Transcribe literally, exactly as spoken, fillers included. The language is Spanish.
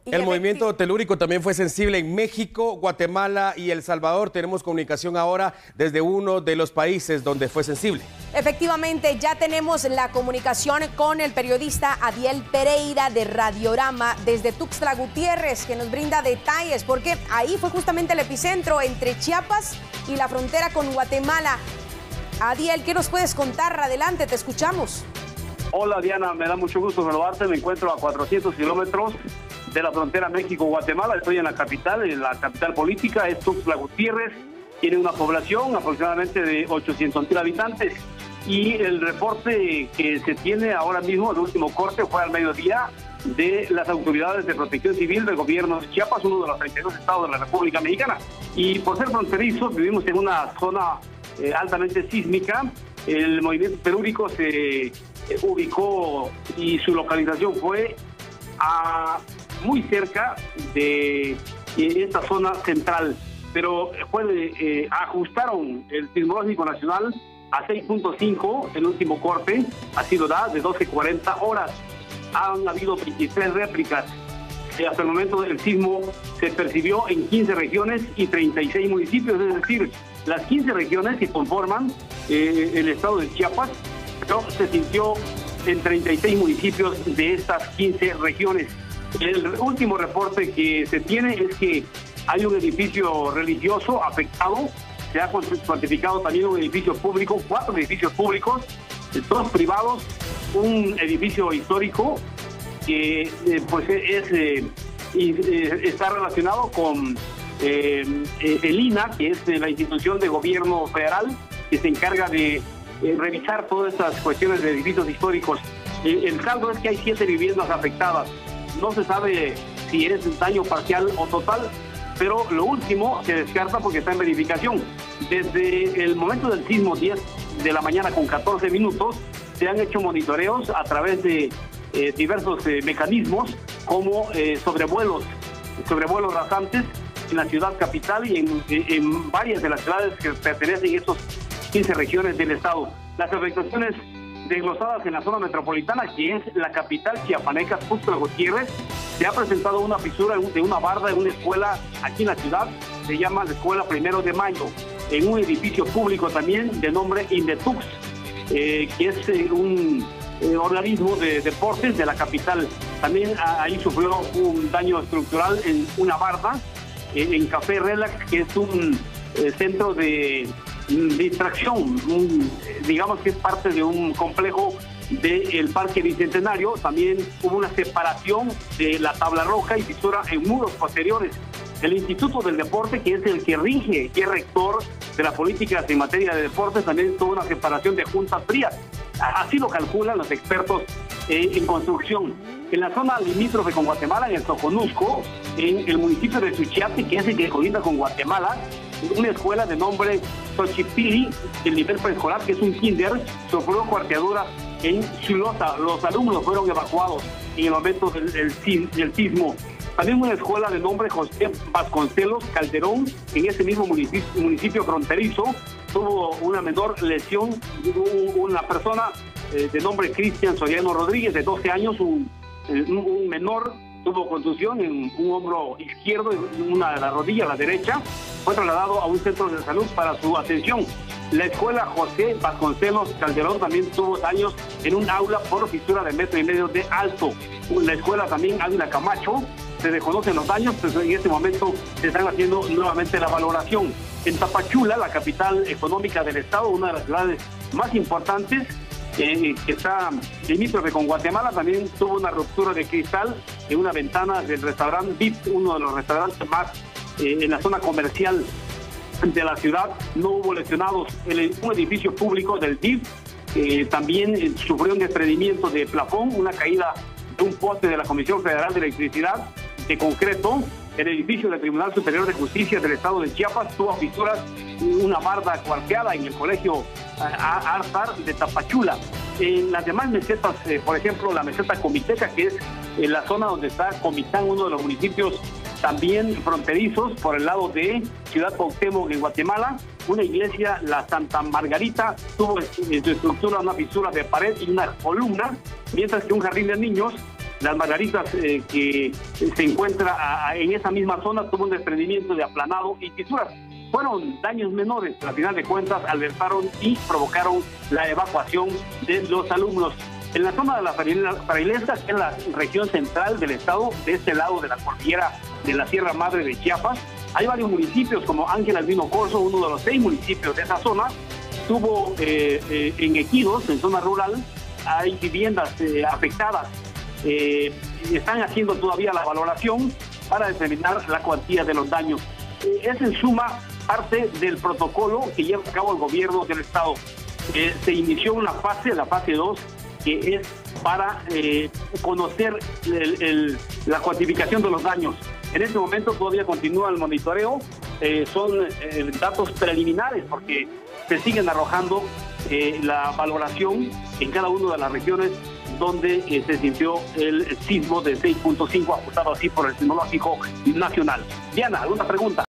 El movimiento telúrico también fue sensible en México, Guatemala y El Salvador. Tenemos comunicación ahora desde uno de los países donde fue sensible. Efectivamente, ya tenemos la comunicación con el periodista Adiel Pereira de Radiorama desde Tuxtla Gutiérrez, que nos brinda detalles, porque ahí fue justamente el epicentro entre Chiapas y la frontera con Guatemala. Adiel, ¿qué nos puedes contar? Adelante, te escuchamos. Hola Diana, me da mucho gusto saludarte. Me encuentro a cuatrocientos kilómetros de la frontera México-Guatemala. Estoy en la capital, en la capital política, es Tuxtla Gutiérrez. Tiene una población aproximadamente de ochocientos mil habitantes. Y el reporte que se tiene ahora mismo, el último corte, fue al mediodía de las autoridades de protección civil del gobierno de Chiapas, uno de los treinta y dos estados de la República Mexicana. Y por ser fronterizos, vivimos en una zona eh, altamente sísmica. El movimiento telúrico se eh, ubicó y su localización fue a, muy cerca de eh, esta zona central, pero fue, eh, ajustaron el sismológico nacional a seis punto cinco, el último corte ha sido dado de doce cuarenta horas. Han habido veintitrés réplicas. Eh, hasta el momento del sismo se percibió en quince regiones y treinta y seis municipios, es decir, las quince regiones que conforman eh, el estado de Chiapas, pero se sintió en treinta y seis municipios de estas quince regiones. El último reporte que se tiene es que hay un edificio religioso afectado. Se ha cuantificado también un edificio público, cuatro edificios públicos, dos privados, un edificio histórico que eh, pues es eh, y, eh, está relacionado con eh, el I N A, que es la institución de gobierno federal que se encarga de eh, revisar todas estas cuestiones de edificios históricos. Eh, el saldo es que hay siete viviendas afectadas. No se sabe si es daño parcial o total, pero lo último se descarta porque está en verificación. Desde el momento del sismo, diez de la mañana con catorce minutos, se han hecho monitoreos a través de eh, diversos eh, mecanismos, como eh, sobrevuelos, sobrevuelos rasantes en la ciudad capital y en, en varias de las ciudades que pertenecen a estas quince regiones del estado. Las afectaciones desglosadas en la zona metropolitana, que es la capital chiapaneca, Tuxtla Gutiérrez, se ha presentado una fisura de una barda en una escuela aquí en la ciudad, se llama la Escuela Primero de Mayo, en un edificio público también de nombre Indetux, eh, que es eh, un eh, organismo de deportes de la capital. También a, ahí sufrió un daño estructural en una barda, eh, en Café Relax, que es un eh, centro de distracción, un, digamos que es parte de un complejo del Parque Bicentenario. También hubo una separación de la tabla roja y fisura en muros posteriores. El Instituto del Deporte, que es el que rige y es rector de las políticas en materia de deportes, también tuvo una separación de juntas frías. Así lo calculan los expertos eh, en construcción. En la zona limítrofe con Guatemala, en el Soconusco, en el municipio de Suchiate, que es el que colinda con Guatemala, una escuela de nombre Xochipilli, del nivel preescolar, que es un kinder, sufrió cuarteaduras en Chulota. Los alumnos fueron evacuados en el momento del, del, del sismo. También una escuela de nombre José Vasconcelos Calderón, en ese mismo municipio, municipio fronterizo, tuvo una menor lesión. Una persona eh, de nombre Cristian Soriano Rodríguez, de doce años, un, un menor, tuvo contusión en un hombro izquierdo y una de la rodilla, la derecha. Fue trasladado a un centro de salud para su atención. La escuela José Vasconcelos Calderón también tuvo daños en un aula por fisura de metro y medio de alto. La escuela también Ávila Camacho, se desconocen los daños, pero en este momento se están haciendo nuevamente la valoración. En Tapachula, la capital económica del estado, una de las ciudades más importantes, eh, que está limítrofe con Guatemala, también tuvo una ruptura de cristal en una ventana del restaurante V I P, uno de los restaurantes más eh, en la zona comercial de la ciudad. No hubo lesionados. El, un edificio público del D I F eh, también eh, sufrió un desprendimiento de plafón, una caída de un poste de la Comisión Federal de Electricidad de concreto. El edificio del Tribunal Superior de Justicia del Estado de Chiapas tuvo fisuras, una barda cuarteada en el colegio Arzar de Tapachula. En las demás mesetas, eh, por ejemplo, la meseta Comiteca, que es en la zona donde está Comitán, uno de los municipios también fronterizos por el lado de Ciudad Cuauhtémoc en Guatemala, una iglesia, la Santa Margarita, tuvo en su estructura una fisura de pared y una columna, mientras que un jardín de niños Las Margaritas, eh, que se encuentra a, a, en esa misma zona, tuvo un desprendimiento de aplanado y fisuras. Fueron daños menores, pero al final de cuentas alertaron y provocaron la evacuación de los alumnos. En la zona de la Frailesca, que es la región central del estado, de este lado de la cordillera de la Sierra Madre de Chiapas, hay varios municipios como Ángel Albino Corzo, uno de los seis municipios de esa zona. Tuvo eh, eh, en ejidos, en zona rural, hay viviendas eh, afectadas. Eh, están haciendo todavía la valoración para determinar la cuantía de los daños. Eh, es en suma parte del protocolo que lleva a cabo el gobierno del estado. Eh, se inició una fase, la fase dos, que es para eh, conocer el, el, la cuantificación de los daños. En este momento todavía continúa el monitoreo, eh, son eh, datos preliminares porque se siguen arrojando eh, la valoración en cada una de las regiones donde eh, se sintió el sismo de seis punto cinco, ajustado así por el Sismológico Nacional. Diana, ¿alguna pregunta?